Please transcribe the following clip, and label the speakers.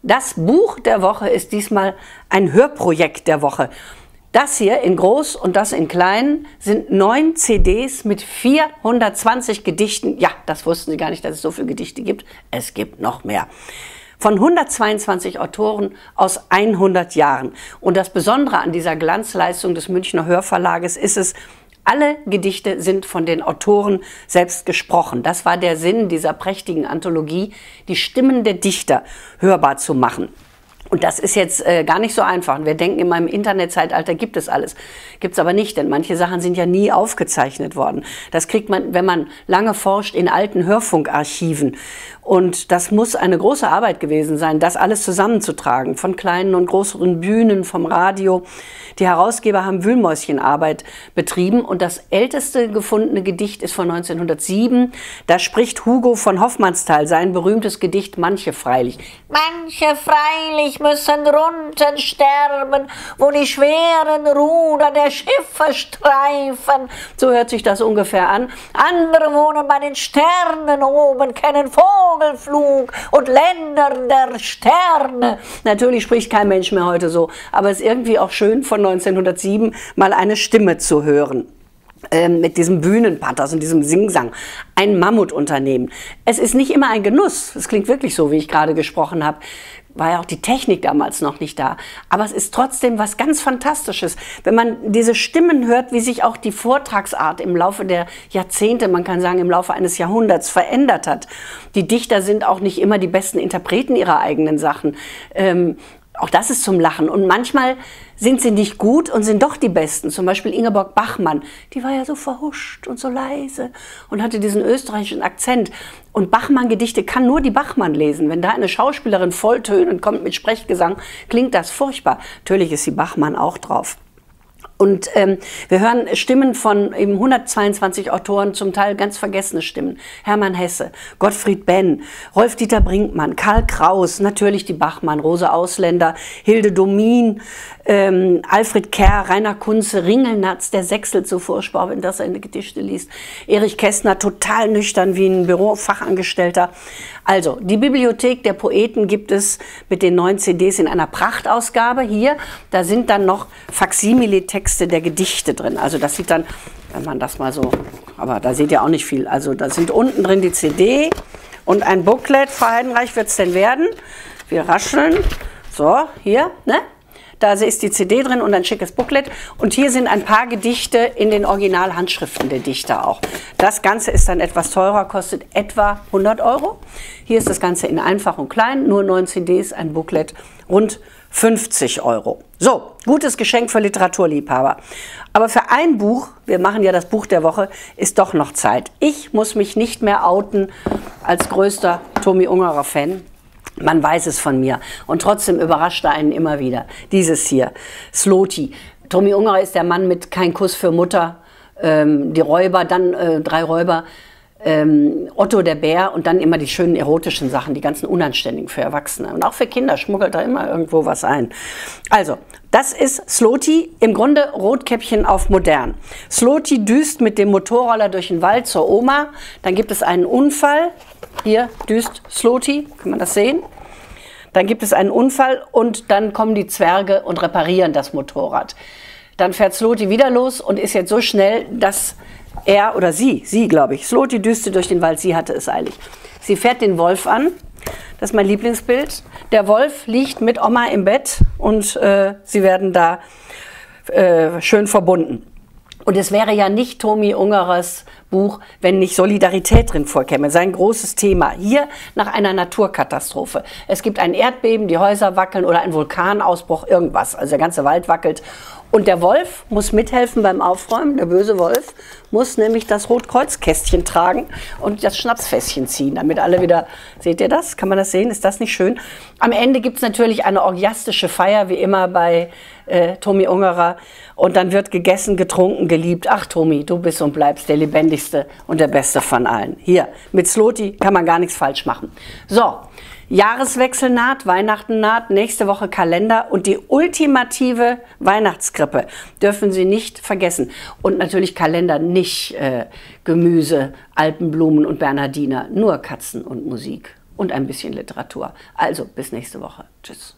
Speaker 1: Das Buch der Woche ist diesmal ein Hörprojekt der Woche. Das hier in groß und das in klein sind 9 CDs mit 420 Gedichten. Ja, das wussten Sie gar nicht, dass es so viele Gedichte gibt. Es gibt noch mehr. Von 122 Autoren aus 100 Jahren. Und das Besondere an dieser Glanzleistung des Münchner Hörverlages ist es, alle Gedichte sind von den Autoren selbst gesprochen. Das war der Sinn dieser prächtigen Anthologie, die Stimmen der Dichter hörbar zu machen. Und das ist jetzt gar nicht so einfach. Wir denken immer, im Internetzeitalter gibt es alles. Gibt es aber nicht, denn manche Sachen sind ja nie aufgezeichnet worden. Das kriegt man, wenn man lange forscht, in alten Hörfunkarchiven. Und das muss eine große Arbeit gewesen sein, das alles zusammenzutragen, von kleinen und größeren Bühnen, vom Radio. Die Herausgeber haben Wühlmäuschenarbeit betrieben und das älteste gefundene Gedicht ist von 1907. Da spricht Hugo von Hofmannsthal sein berühmtes Gedicht Manche freilich.
Speaker 2: Manche freilich müssen drunten sterben, wo die schweren Ruder der Schiffe streifen.
Speaker 1: So hört sich das ungefähr an.
Speaker 2: Andere wohnen bei den Sternen oben, kennen Vogelflug und Länder der Sterne.
Speaker 1: Natürlich spricht kein Mensch mehr heute so, aber es ist irgendwie auch schön, von 1907 mal eine Stimme zu hören. Mit diesem Bühnenpathos und diesem Singsang. Ein Mammutunternehmen. Es ist nicht immer ein Genuss. Es klingt wirklich so, wie ich gerade gesprochen habe. War ja auch die Technik damals noch nicht da. Aber es ist trotzdem was ganz Fantastisches, wenn man diese Stimmen hört, wie sich auch die Vortragsart im Laufe der Jahrzehnte, man kann sagen im Laufe eines Jahrhunderts, verändert hat. Die Dichter sind auch nicht immer die besten Interpreten ihrer eigenen Sachen. Auch das ist zum Lachen. Und manchmal sind sie nicht gut und sind doch die Besten. Zum Beispiel Ingeborg Bachmann. Die war ja so verhuscht und so leise und hatte diesen österreichischen Akzent. Und Bachmann-Gedichte kann nur die Bachmann lesen. Wenn da eine Schauspielerin volltönend kommt mit Sprechgesang, klingt das furchtbar. Natürlich ist die Bachmann auch drauf. Und wir hören Stimmen von eben 122 Autoren, zum Teil ganz vergessene Stimmen. Hermann Hesse, Gottfried Benn, Rolf-Dieter Brinkmann, Karl Kraus, natürlich die Bachmann, Rose Ausländer, Hilde Domin, Alfred Kerr, Rainer Kunze, Ringelnatz, der Sechselt so furchtbar, wenn das seine Gedichte liest. Erich Kästner, total nüchtern wie ein Bürofachangestellter. Also, die Bibliothek der Poeten gibt es mit den 9 CDs in einer Prachtausgabe hier. Da sind dann noch Faksimile-Texte der Gedichte drin. Also das sieht dann, wenn man das mal so, aber da seht ihr auch nicht viel. Also da sind unten drin die CD und ein Booklet. Frau Heidenreich, wird es denn werden? Wir rascheln. So, hier, ne? Da ist die CD drin und ein schickes Booklet. Und hier sind ein paar Gedichte in den Originalhandschriften der Dichter auch. Das Ganze ist dann etwas teurer, kostet etwa 100 Euro. Hier ist das Ganze in einfach und klein, nur 9 CDs, ein Booklet, rund 50 Euro. So, gutes Geschenk für Literaturliebhaber. Aber für ein Buch, wir machen ja das Buch der Woche, ist doch noch Zeit. Ich muss mich nicht mehr outen als größter Tomi Ungerer Fan. Man weiß es von mir. Und trotzdem überrascht er einen immer wieder. Dieses hier, Sloti. Tomi Ungerer ist der Mann mit Kein Kuss für Mutter, die Räuber, dann 3 Räuber, Otto der Bär und dann immer die schönen erotischen Sachen, die ganzen unanständigen für Erwachsene. Und auch für Kinder schmuggelt da immer irgendwo was ein. Also, das ist Sloti, im Grunde Rotkäppchen auf modern. Sloti düst mit dem Motorroller durch den Wald zur Oma. Dann gibt es einen Unfall. Hier düst Sloti, kann man das sehen? Dann gibt es einen Unfall und dann kommen die Zwerge und reparieren das Motorrad. Dann fährt Sloti wieder los und ist jetzt so schnell, dass er oder sie glaube ich, Sloti düste durch den Wald, sie hatte es eilig. Sie fährt den Wolf an, das ist mein Lieblingsbild. Der Wolf liegt mit Oma im Bett und sie werden da schön verbunden. Und es wäre ja nicht Tomi Ungerers Buch, wenn nicht Solidarität drin vorkäme. Sein großes Thema. Hier nach einer Naturkatastrophe. Es gibt ein Erdbeben, die Häuser wackeln oder ein Vulkanausbruch, irgendwas. Also der ganze Wald wackelt. Und der Wolf muss mithelfen beim Aufräumen. Der böse Wolf muss nämlich das Rotkreuzkästchen tragen und das Schnapsfässchen ziehen, damit alle wieder, seht ihr das? Kann man das sehen? Ist das nicht schön? Am Ende gibt es natürlich eine orgiastische Feier, wie immer bei Tomi Ungerer. Und dann wird gegessen, getrunken, geliebt. Ach Tomi, du bist und bleibst der lebendigste und der beste von allen. Hier, mit Sloti kann man gar nichts falsch machen. So, Jahreswechsel naht, Weihnachten naht, nächste Woche Kalender und die ultimative Weihnachtskrippe dürfen Sie nicht vergessen. Und natürlich Kalender, nicht Gemüse, Alpenblumen und Bernhardiner, nur Katzen und Musik. und ein bisschen Literatur. Also bis nächste Woche. Tschüss.